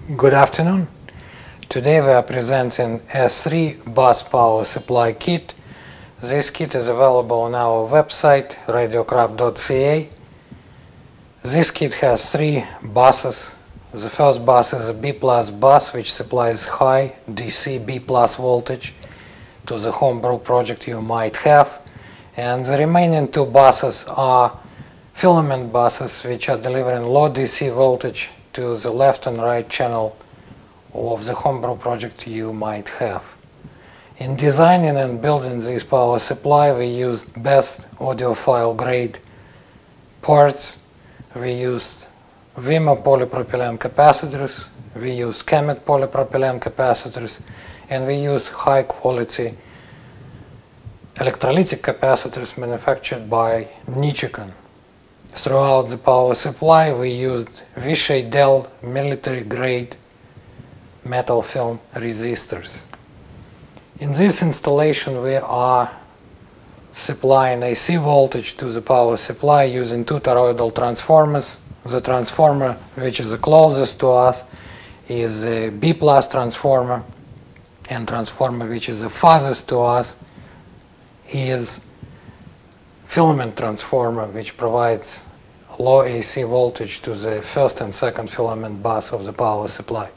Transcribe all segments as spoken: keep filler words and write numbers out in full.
Good afternoon. Today we are presenting a three bus power supply kit. This kit is available on our website radiocraft dot c a. This kit has three buses. The first bus is a B plus bus, which supplies high D C B plus voltage to the homebrew project you might have, and the remaining two buses are filament buses, which are delivering low D C voltage to the left and right channel of the homebrew project you might have. In designing and building this power supply, we used best audiophile grade parts. We used Vimo polypropylene capacitors, we used Kemet polypropylene capacitors, and we used high quality electrolytic capacitors manufactured by Nichicon. Throughout the power supply, we used Vishay Dell military grade metal film resistors. In this installation, we are supplying A C voltage to the power supply using two toroidal transformers. The transformer which is the closest to us is a B plus transformer, and transformer which is the farthest to us is filament transformer, which provides low A C voltage to the first and second filament bus of the power supply.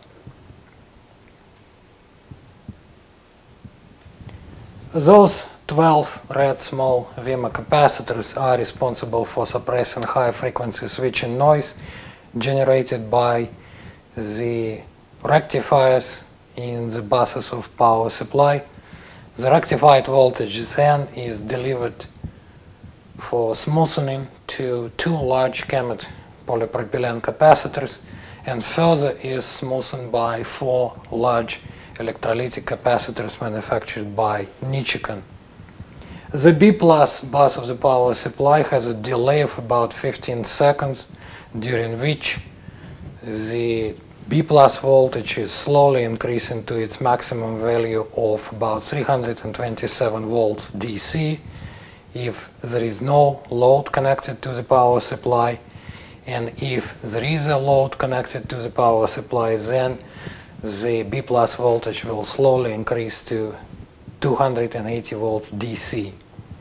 Those twelve red small Vimo capacitors are responsible for suppressing high frequency switching noise generated by the rectifiers in the buses of power supply. The rectified voltage then is delivered for smoothing to two large Kemet polypropylene capacitors, and further is smoothened by four large electrolytic capacitors manufactured by Nichicon. The B plus bus of the power supply has a delay of about fifteen seconds, during which the B plus voltage is slowly increasing to its maximum value of about three hundred twenty-seven volts D C if there is no load connected to the power supply, and if there is a load connected to the power supply, then the B plus voltage will slowly increase to two hundred eighty volts D C.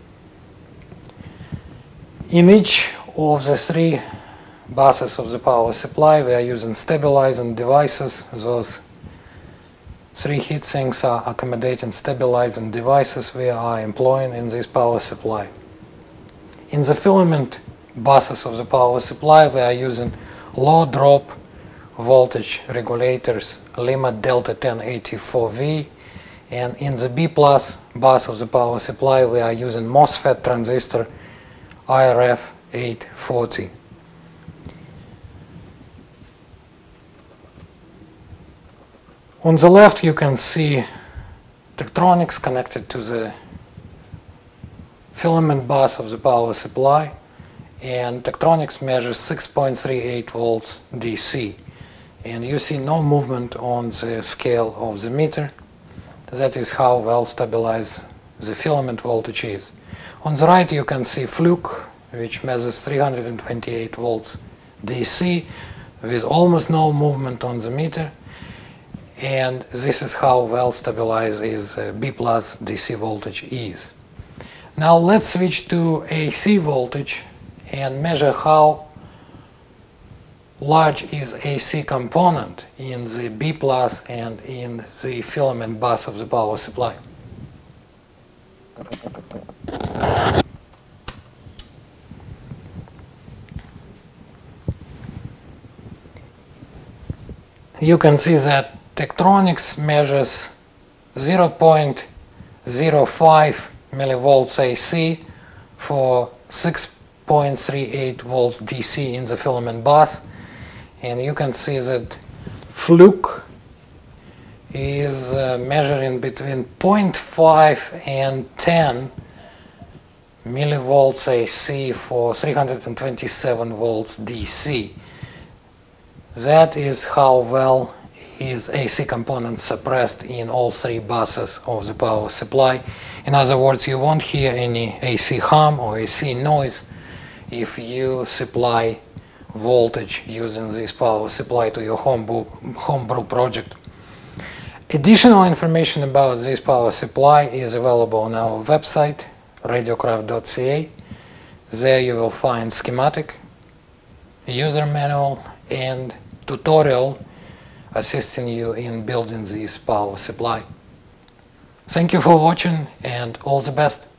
In each of the three buses of the power supply, we are using stabilizing devices. Those three heat sinks are accommodating stabilizing devices we are employing in this power supply. In the filament buses of the power supply, we are using low drop voltage regulators Lima Delta ten eighty-four V, and in the B plus bus of the power supply, we are using MOSFET transistor I R F eight forty. On the left you can see Tektronix connected to the filament bus of the power supply, and Tektronix measures six point three eight volts D C, and you see no movement on the scale of the meter. That is how well stabilized the filament voltage is. On the right you can see Fluke, which measures three hundred twenty-eight volts D C with almost no movement on the meter, and this is how well stabilized is uh, B plus D C voltage is. Now let's switch to A C voltage and measure how large is A C component in the B plus and in the filament bus of the power supply. You can see that Tektronix measures zero point zero five millivolts A C for six point three eight volts D C in the filament bus, and you can see that Fluke is uh, measuring between zero point five and ten millivolts A C for three hundred twenty-seven volts D C. That is how well is A C component suppressed in all three buses of the power supply. In other words, you won't hear any A C hum or A C noise if you supply voltage using this power supply to your homebrew, homebrew project. Additional information about this power supply is available on our website, radiocraft dot c a. There you will find schematic, user manual, and tutorial assisting you in building this power supply. Thank you for watching and all the best.